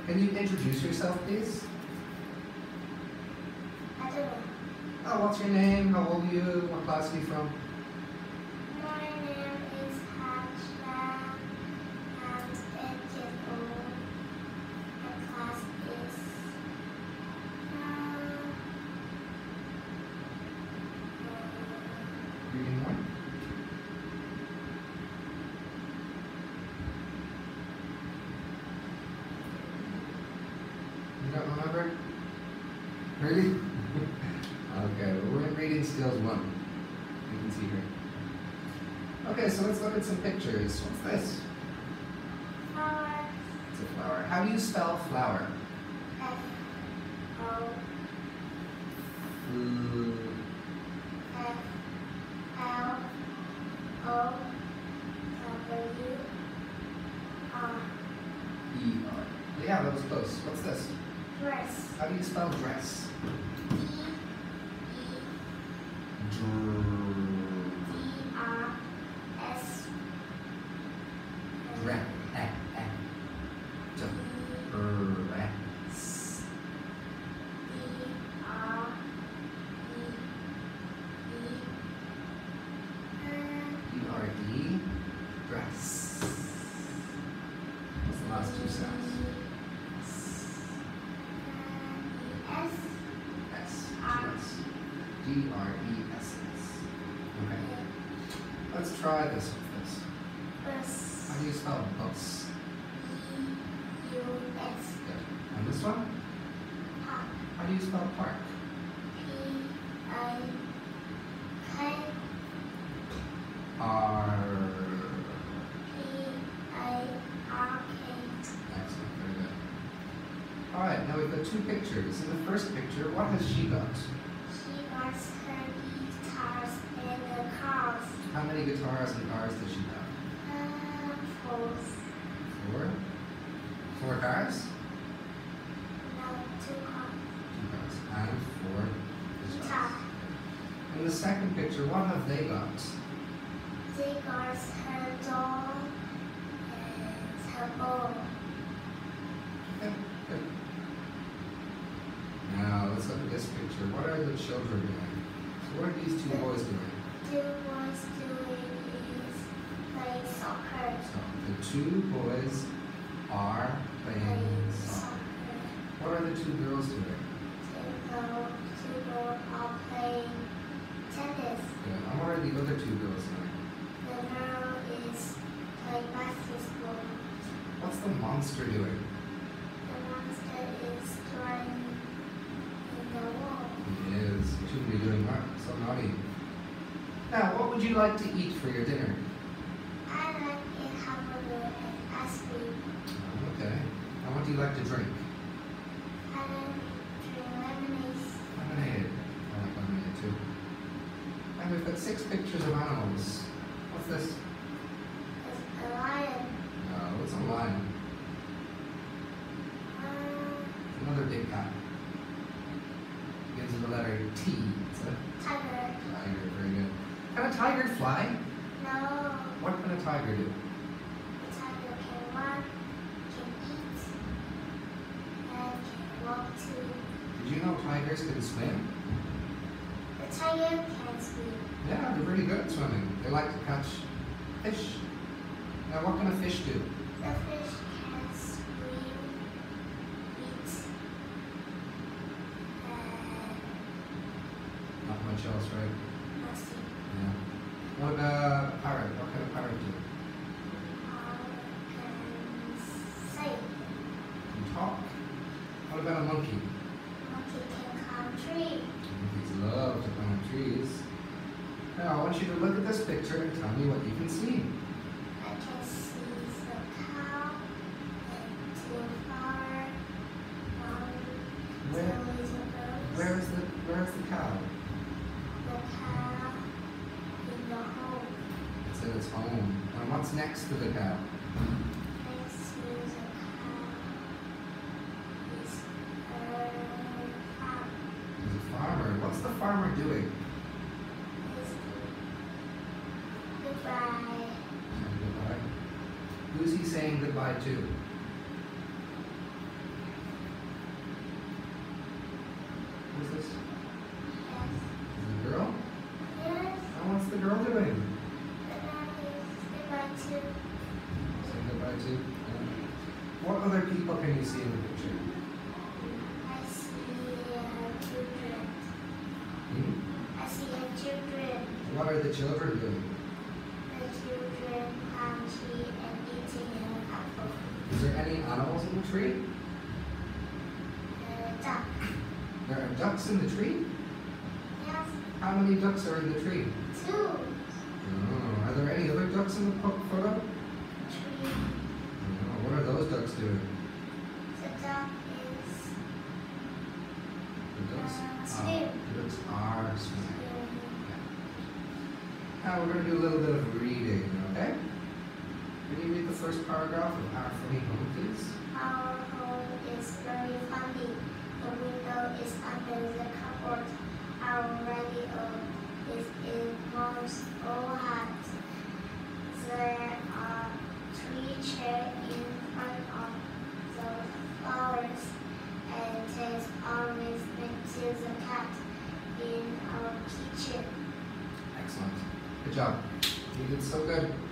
Can you introduce yourself, please? I don't know. Oh, what's your name? How old are you? What class are you from? My name is Haja and 8 years old. My class is Reading one. You don't remember? Really? Okay, well, we're in reading skills 1. You can see here. Okay, so let's look at some pictures. What's this? flower. It's a flower. How do you spell flower? F-O-F-L-O-W-R. E-R. Yeah, that was close. What's this? Dress. How do you spell dress? D-E-D-R-S. Dress. E-R-D. Dress. What's the last two sounds? S. S. Dress. D-R-E-S-S. Okay. Let's try this with this. Bus. How do you spell bus? B-U-S. Good. And this one? Park. How do you spell park? P-I-K. R. P-I-R-K. Excellent, very good. Alright, now we've got two pictures. In the first picture, what has she got? She got her guitars and the cars. How many guitars and cars does she have? Four. 4? 4 cars? No, 2 cars. 2 cars. And 4 Guitar. guitars. In the second picture, what have they got? They got her doll and her ball. Good, good. Now, let's look at this picture. What are the children doing? So what are these two boys doing? The boys doing is playing soccer. So, the two boys are playing soccer. What are the two girls doing? Two girls are playing tennis. Good. And what are the other two girls doing? The girl is playing basketball. What's the monster doing? The monster is drawing in the wall. He is. He shouldn't be doing that. So naughty. Now, what would you like to eat for your dinner? I like it hamburger and ice cream. Okay. And what do you like to drink? I like drink lemonade. Lemonade. I like lemonade too. And we've got 6 pictures of animals. What's this? It's a lion. No, it's a lion. Another big cat. Begins with the letter T. It's a Tiger. tiger. Very good. Can a tiger fly? No. What can a tiger do? The tiger can run, can eat, and can walk too. Did you know tigers can swim? The tiger can swim. Yeah, they're really good at swimming. They like to catch fish. Now, what can a fish do? The fish can swim, eat, and Not much else, right? nothing. Yeah. What about a parrot? What can a parrot do? Can say. Can talk. What about a monkey? Monkey can climb tree. Monkeys love to climb trees. Now, I want you to look at this picture and tell me what you can see. I can see the cow and 2 flowers, Where- 2 little birds. Where's the cow? The cow in the hole. It's in its home. And what's next to the cow? Next to the cow is a farm. There's a farmer. What's the farmer doing? Is goodbye. Saying goodbye. Who's he saying goodbye to? other people can you see in the picture? I see children. Hmm? I see children. What are the children doing? The children tea and eating an apple. Is there any animals in the tree? Duck. There are ducks in the tree? Yes. How many ducks are in the tree? 2. Oh, are there any other ducks in the photo? 3. Oh, what are those ducks doing? The duck is The ducks swim. The ducks are swimming. Um, Now we're going to do a little bit of reading, okay? Can you read the first paragraph of Our Funny Home, please? Our home is very funny. The window is under the cupboard. Our radio is in Mom's old hat. There are 3 chairs in front of the flowers, and there's always next to the cat in our kitchen. Excellent. Good job. You did so good.